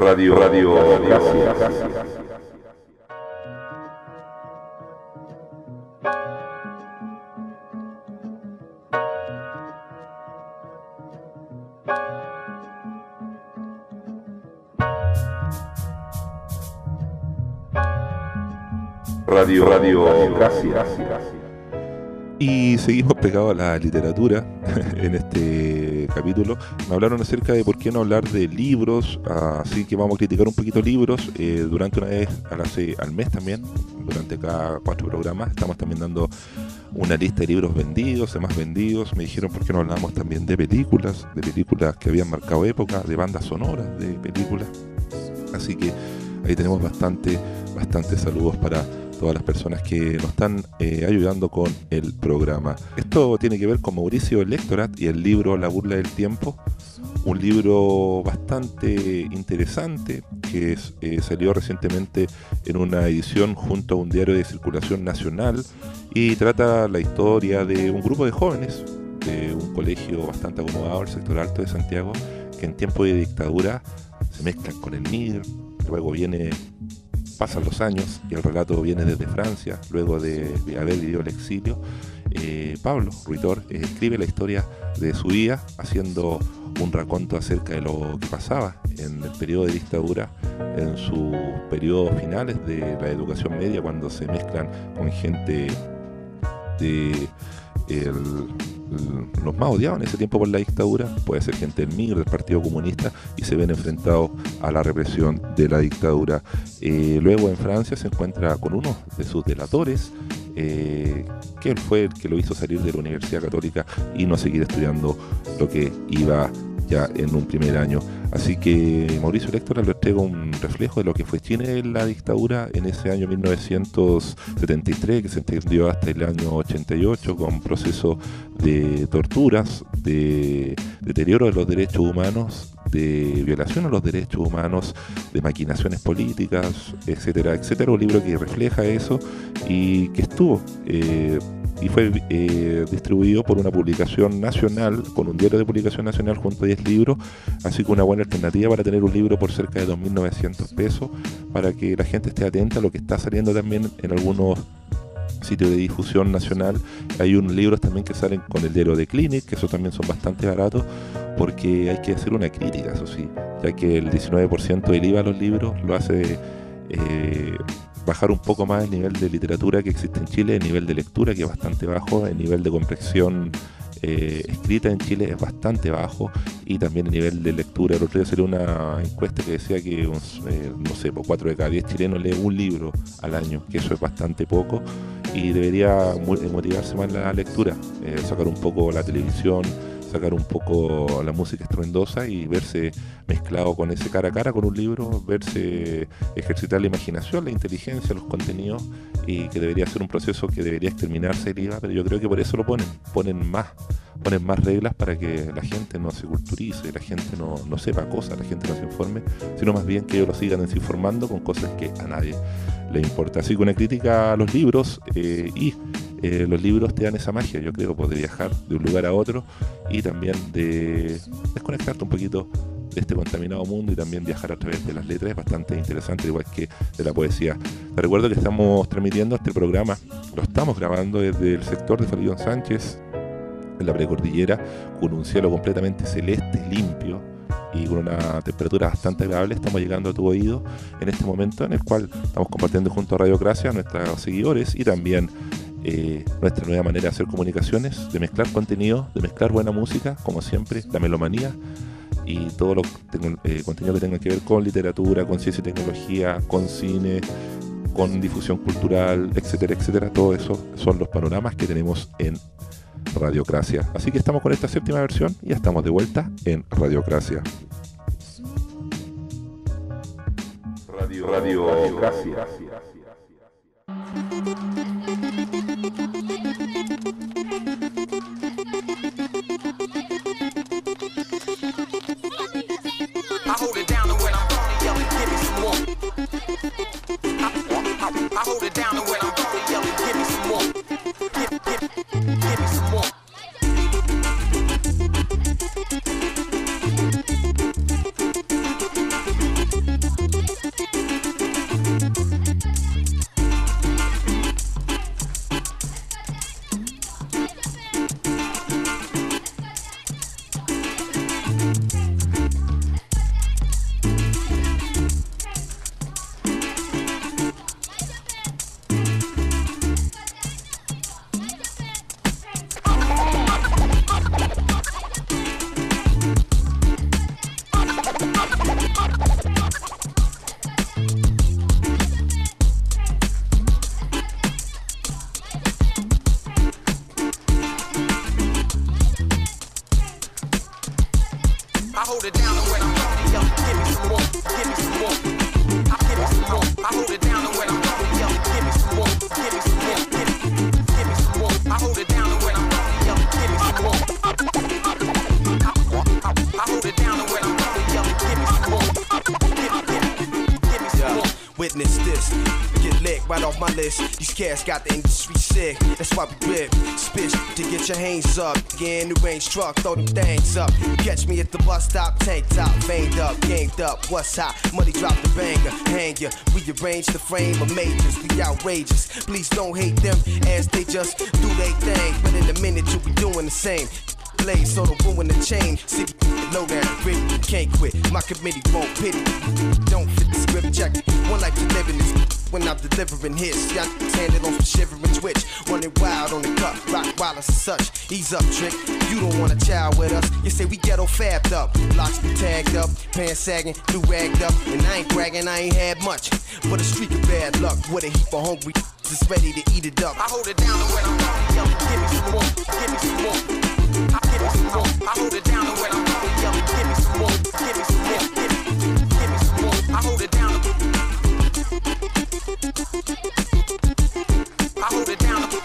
Speaker 2: Radio, Radio, Gracias. Radio, Radio, Gracias. Y seguimos pegados a la literatura en este capítulo. Me hablaron acerca de por qué no hablar de libros, así que vamos a criticar un poquito libros eh, durante una vez al, al mes también, durante cada cuatro programas. Estamos también dando una lista de libros vendidos, de más vendidos. Me dijeron por qué no hablábamos también de películas, de películas que habían marcado época, de bandas sonoras de películas. Así que ahí tenemos bastante, bastante saludos para todas las personas que nos están eh, ayudando con el programa. Esto tiene que ver con Mauricio Lectorat y el libro La burla del tiempo, un libro bastante interesante que es, eh, salió recientemente en una edición junto a un diario de circulación nacional y trata la historia de un grupo de jóvenes de un colegio bastante acomodado, el sector alto de Santiago, que en tiempo de dictadura se mezclan con el M I R, luego viene... pasan los años y el relato viene desde Francia, luego de haber vivido el exilio. Eh, Pablo Ruitor eh, escribe la historia de su vida haciendo un raconto acerca de lo que pasaba en el periodo de dictadura, en sus periodos finales de la educación media, cuando se mezclan con gente de el, los más odiados en ese tiempo por la dictadura, puede ser gente del M I R, del Partido Comunista, y se ven enfrentados a la represión de la dictadura. Eh, luego en Francia se encuentra con uno de sus delatores, eh, que él fue el que lo hizo salir de la Universidad Católica y no seguir estudiando lo que iba ya en un primer año. Así que Mauricio Lectorat le entrega un reflejo de lo que fue Chile en la dictadura en ese año mil novecientos setenta y tres, que se extendió hasta el año ochenta y ocho, con procesos de torturas, de deterioro de los derechos humanos, de violación a los derechos humanos, de maquinaciones políticas, etcétera, etcétera. Un libro que refleja eso y que estuvo eh, y fue eh, distribuido por una publicación nacional, con un diario de publicación nacional junto a diez libros, así que una buena alternativa para tener un libro por cerca de dos mil novecientos pesos, para que la gente esté atenta a lo que está saliendo también en algunos sitios de difusión nacional. Hay unos libros también que salen con el diario de Clinic, que esos también son bastante baratos, porque hay que hacer una crítica, eso sí, ya que el diecinueve por ciento del I V A a los libros lo hace eh, bajar un poco más el nivel de literatura que existe en Chile, el nivel de lectura, que es bastante bajo, el nivel de comprensión eh, escrita en Chile es bastante bajo, y también el nivel de lectura. El otro día salió una encuesta que decía que eh, no sé, por cuatro de cada diez chilenos lee un libro al año, que eso es bastante poco, y debería motivarse más la lectura, eh, sacar un poco la televisión, sacar un poco la música estruendosa y verse mezclado con ese cara a cara con un libro, verse ejercitar la imaginación, la inteligencia, los contenidos, y que debería ser un proceso que debería exterminarse el I V A, pero yo creo que por eso lo ponen, ponen más, ponen más reglas para que la gente no se culturice, la gente no, no sepa cosas, la gente no se informe, sino más bien que ellos lo sigan desinformando con cosas que a nadie le importa. Así que una crítica a los libros eh, y Eh, los libros te dan esa magia, yo creo, pues, de viajar de un lugar a otro y también de desconectarte un poquito de este contaminado mundo y también viajar a través de las letras. Es bastante interesante, igual que de la poesía. Te recuerdo que estamos transmitiendo este programa, lo estamos grabando desde el sector de Farillón Sánchez, en la precordillera, con un cielo completamente celeste, limpio, y con una temperatura bastante agradable. Estamos llegando a tu oído en este momento en el cual estamos compartiendo junto a Radiocracia a nuestros seguidores y también Eh, nuestra nueva manera de hacer comunicaciones, de mezclar contenido, de mezclar buena música, como siempre, la melomanía y todo lo eh, contenido que tenga que ver con literatura, con ciencia y tecnología, con cine, con difusión cultural, etcétera, etcétera. Todo eso son los panoramas que tenemos en Radiocracia. Así que estamos con esta séptima versión y ya estamos de vuelta en Radiocracia. Radio, Radiocracia.
Speaker 8: I hold it down to when I'm gonna yell and give me some more. I, I, I hold it down to when I'm gonna yell and give me some more. Give, give, give me some more.
Speaker 6: Get lit right off my list. These cats got the industry sick. That's why we rip. Spit to get your hands up. Get in the range truck, throw them things up. Catch me at the bus stop, tank top, veined up, gamed up. What's hot? Money drop the banger, hang ya. Rearrange the frame of majors. We outrageous. Please don't hate them as they just do they thing. But in a minute you'll be doing the same. Blaze, so don't ruin the chain. City, know that grit, can't quit. My committee won't pity. Don't fit the script, check it. One life to live in this when I'm delivering hits. Y'all handed on some shivering twitch. Running wild on the cut, rock wireless and such. Ease up, trick. You don't want a child with us. You say we ghetto fabbed up. Locks be tagged up, pants sagging, new ragged up. And I ain't bragging, I ain't had much. But a streak of bad luck with a heap of hungry is ready to eat it up.
Speaker 8: I hold it down to when I'm hungry, yelling, give me some more, give me some more. I give me some more. I hold it down to when I'm hungry, yelling, give me some more, give me some more, give me, give me some more. I hold it down to, I hold it down to.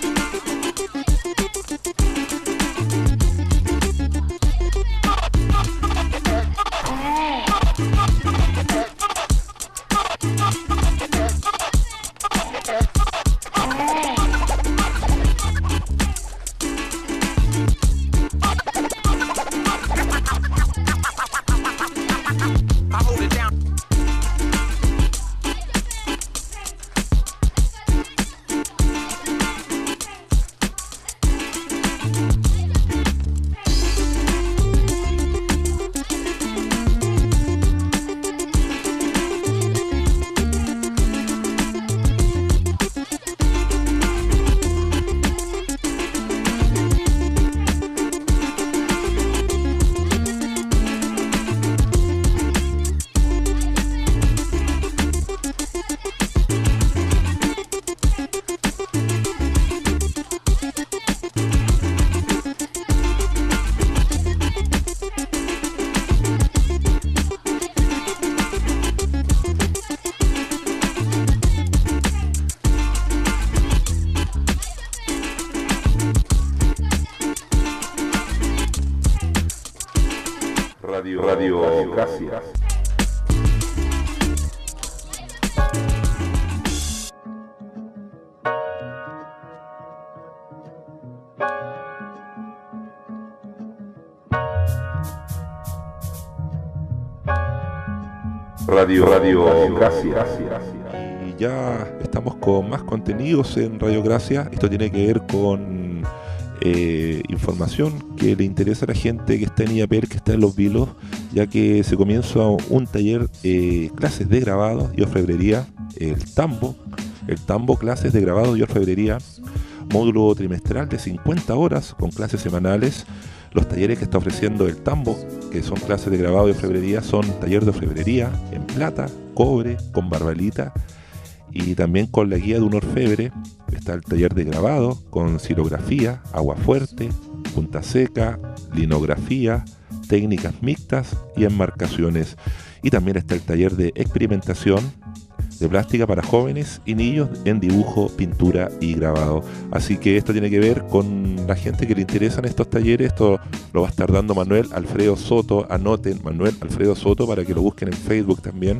Speaker 2: Radio, Radio Gracias. Radio, Radio Gracias. Y ya estamos con más contenidos en Radio Gracias. Esto tiene que ver con Eh, información que le interesa a la gente que está en I A P E L, que está en Los Vilos, ya que se comienza un taller, eh, clases de grabado y orfebrería, el Tambo, el Tambo, clases de grabado y orfebrería, módulo trimestral de cincuenta horas con clases semanales. Los talleres que está ofreciendo el Tambo, que son clases de grabado y orfebrería, son taller de orfebrería en plata, cobre, con barbalita, y también con la guía de un orfebre. Está el taller de grabado con xilografía, aguafuerte, punta seca, linografía, técnicas mixtas y enmarcaciones. Y también está el taller de experimentación de plástica para jóvenes y niños en dibujo, pintura y grabado. Así que esto tiene que ver con la gente que le interesan estos talleres. Esto lo va a estar dando Manuel Alfredo Soto. Anoten Manuel Alfredo Soto para que lo busquen en Facebook también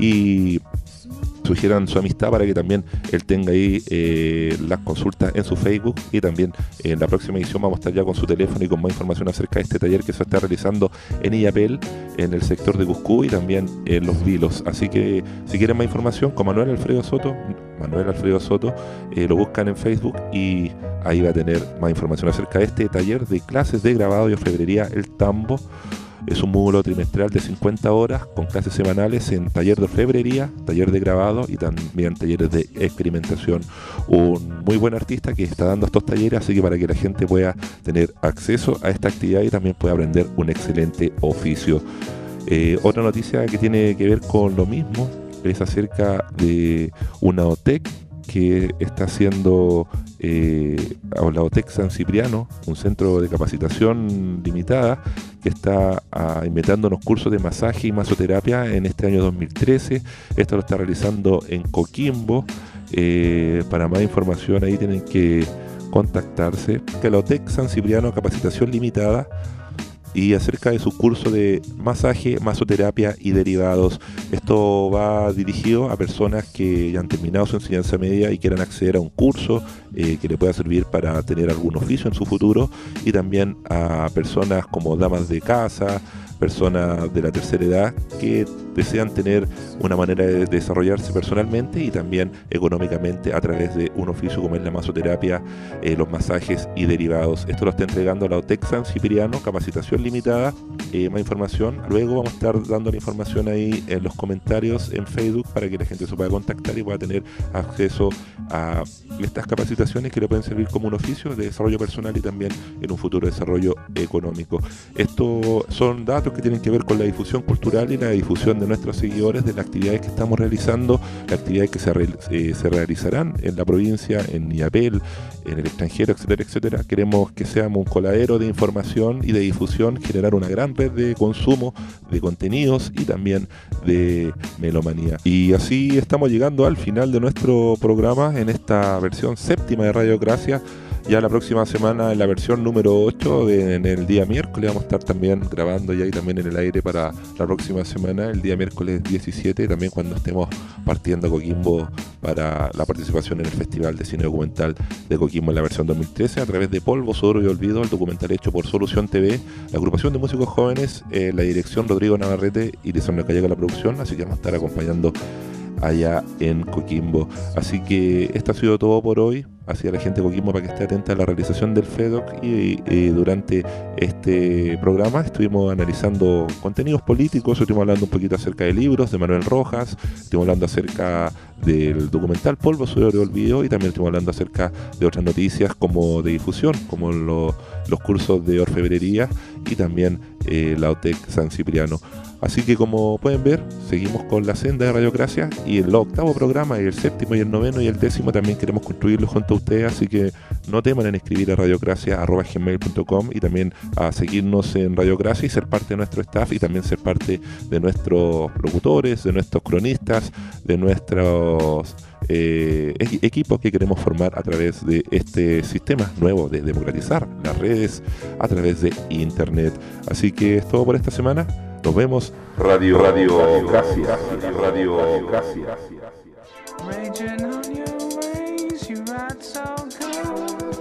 Speaker 2: y sugieran su amistad para que también él tenga ahí eh, las consultas en su Facebook. Y también en la próxima edición vamos a estar ya con su teléfono y con más información acerca de este taller que se está realizando en I A P E L, en el sector de Cuscú y también en Los Vilos. Así que si quieren más información, con Manuel Alfredo Soto, Manuel Alfredo Soto, eh, lo buscan en Facebook y ahí va a tener más información acerca de este taller de clases de grabado y orfebrería, el Tambo. Es un módulo trimestral de cincuenta horas con clases semanales en taller de orfebrería, taller de grabado y también talleres de experimentación. Un muy buen artista que está dando estos talleres, así que para que la gente pueda tener acceso a esta actividad y también pueda aprender un excelente oficio. Eh, otra noticia que tiene que ver con lo mismo es acerca de una O T E C que está haciendo eh, la O T E C San Cipriano, un centro de capacitación limitada que está ah, inventando unos cursos de masaje y masoterapia en este año dos mil trece. Esto lo está realizando en Coquimbo. Eh, para más información ahí tienen que contactarse. Que la O T E C San Cipriano, capacitación limitada, y acerca de su curso de masaje, masoterapia y derivados. Esto va dirigido a personas que ya han terminado su enseñanza media y quieran acceder a un curso eh, que le pueda servir para tener algún oficio en su futuro, y también a personas como damas de casa, personas de la tercera edad que desean tener una manera de desarrollarse personalmente y también económicamente a través de un oficio como es la masoterapia, eh, los masajes y derivados. Esto lo está entregando la OTEC San Cipriano, capacitación limitada. Eh, más información, luego vamos a estar dando la información ahí en los comentarios en Facebook para que la gente se pueda contactar y pueda tener acceso a estas capacitaciones que le pueden servir como un oficio de desarrollo personal y también en un futuro desarrollo económico. Estos son datos que tienen que ver con la difusión cultural y la difusión de nuestros seguidores de las actividades que estamos realizando, las actividades que se, re, eh, se realizarán en la provincia, en Iapel, en el extranjero, etcétera, etcétera. Queremos que seamos un coladero de información y de difusión, generar una gran red de consumo de contenidos y también de melomanía. Y así estamos llegando al final de nuestro programa en esta versión séptima de Radiocracia. Ya la próxima semana en la versión número ocho, de, en el día miércoles, vamos a estar también grabando ya y también en el aire para la próxima semana, el día miércoles diecisiete, también cuando estemos partiendo a Coquimbo para la participación en el Festival de Cine Documental de Coquimbo en la versión dos mil trece, a través de Polvo, Sudor y Olvido, el documental hecho por Solución T V, la agrupación de músicos jóvenes, eh, la dirección Rodrigo Navarrete y Lisandro Callega la producción, así que vamos a estar acompañando allá en Coquimbo. Así que esto ha sido todo por hoy. Así a la gente de Coquimbo para que esté atenta a la realización del FEDOC, y, y durante este programa estuvimos analizando contenidos políticos, estuvimos hablando un poquito acerca de libros de Manuel Rojas, estuvimos hablando acerca del documental Polvo, Sudor y Olvido, y también estuvimos hablando acerca de otras noticias como de difusión, como lo, los cursos de orfebrería y también eh, la OTEC San Cipriano. Así que, como pueden ver, seguimos con la senda de Radiocracia, y el octavo programa y el séptimo y el noveno y el décimo también queremos construirlos junto a ustedes, así que no teman en escribir a radiocracia arroba gmail punto com y también a seguirnos en Radiocracia y ser parte de nuestro staff y también ser parte de nuestros locutores, de nuestros cronistas, de nuestros eh, equipos que queremos formar a través de este sistema nuevo de democratizar las redes a través de internet. Así que es todo por esta semana. Nos vemos. Radio, Radio, Gracias. Radio, Gracias.
Speaker 9: Raging on your ways, you ride so good.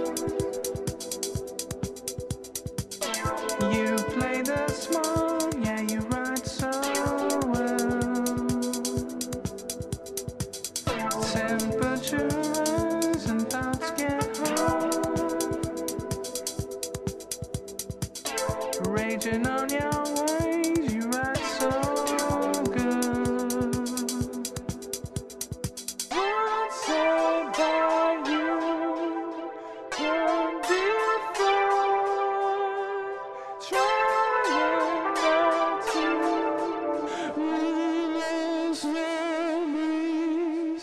Speaker 9: You play the small, yeah, you ride so well. Temperature rise and thoughts get hot. Raging on your ways, you ride so good. What's said by you can be fun. Trying not to lose memories.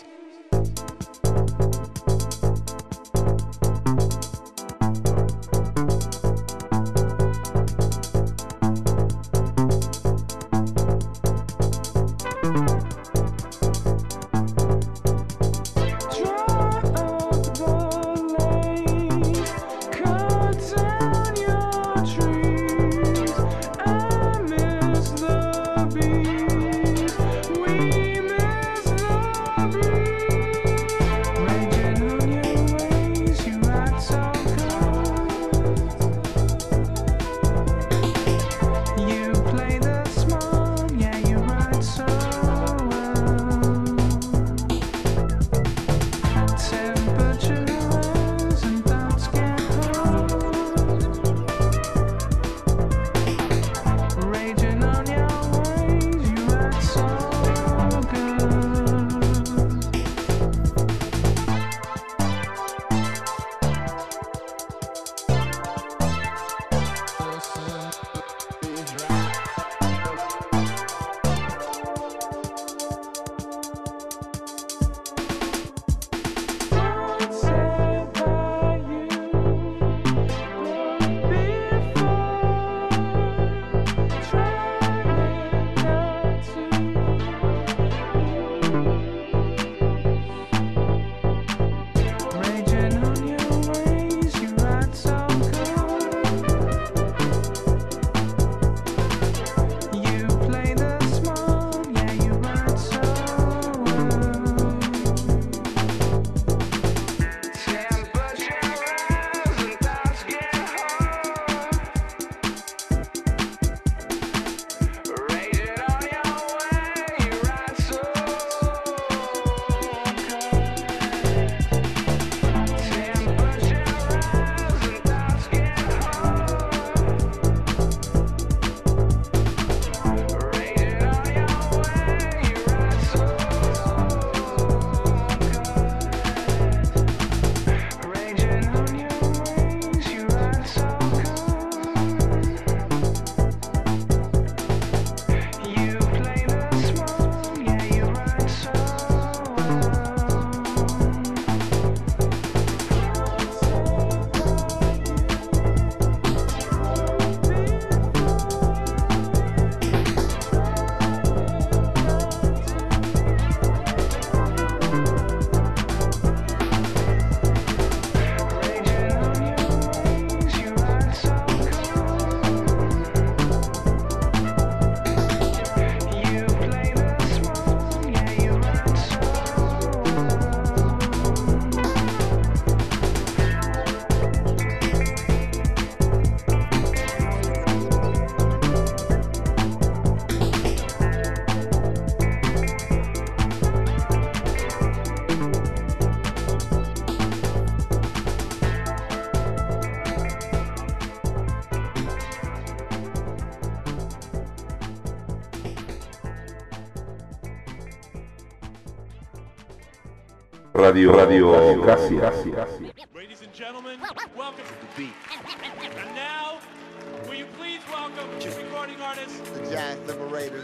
Speaker 2: Radio, Radio, gracias.
Speaker 10: Ladies and gentlemen, welcome to the beat. And now, will you please welcome the recording artist,
Speaker 1: The Jazz Liberators.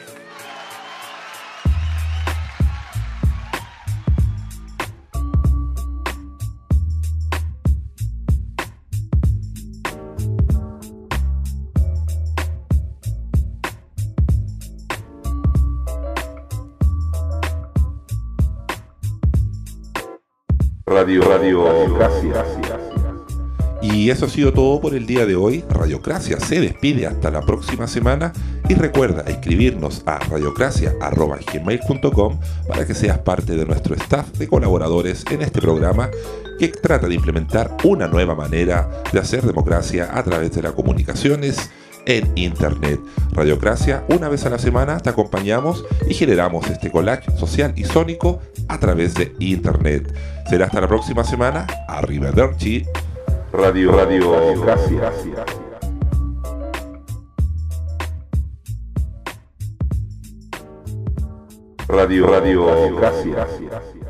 Speaker 2: Radio, Radio, gracias. Y eso ha sido todo por el día de hoy. Radiocracia se despide hasta la próxima semana y recuerda escribirnos a radiocracia arroba gmail punto com para que seas parte de nuestro staff de colaboradores en este programa que trata de implementar una nueva manera de hacer democracia a través de las comunicaciones en Internet. Radiocracia, una vez a la semana te acompañamos y generamos este collage social y sónico a través de Internet. Será hasta la próxima semana. Arrivederci. Radio, Radio, gracias. Radio, Radio, gracias.